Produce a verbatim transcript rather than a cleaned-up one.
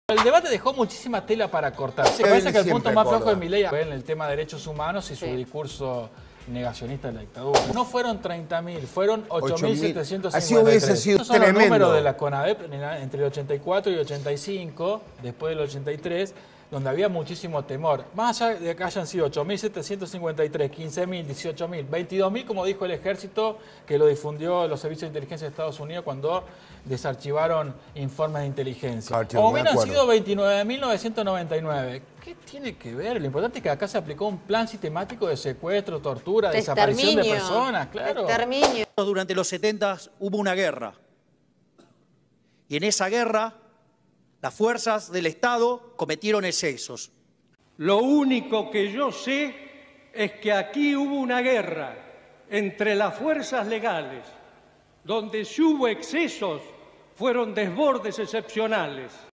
El debate dejó muchísima tela para cortar. Se parece que el punto más flojo de Milei en el tema de derechos humanos y su sí. discurso negacionista de la dictadura. No fueron treinta mil, fueron ocho mil setecientos cincuenta y tres. Así hubiese sido Estos son tremendo. los números de la CONADEP entre el ochenta y cuatro y ochenta y cinco, después del ochenta y tres, donde había muchísimo temor. Más allá de que hayan sido ocho mil setecientos cincuenta y tres, quince mil, dieciocho mil, veintidós mil, como dijo el ejército, que lo difundió los servicios de inteligencia de Estados Unidos cuando desarchivaron informes de inteligencia. Ah, tío, o hubieran sido veintinueve mil novecientos noventa y nueve. ¿Qué tiene que ver? Lo importante es que acá se aplicó un plan sistemático de secuestro, tortura, de desaparición de personas, claro. Exterminio. Durante los setenta hubo una guerra. Y en esa guerra, las fuerzas del Estado cometieron excesos. Lo único que yo sé es que aquí hubo una guerra entre las fuerzas legales, donde si hubo excesos, fueron desbordes excepcionales.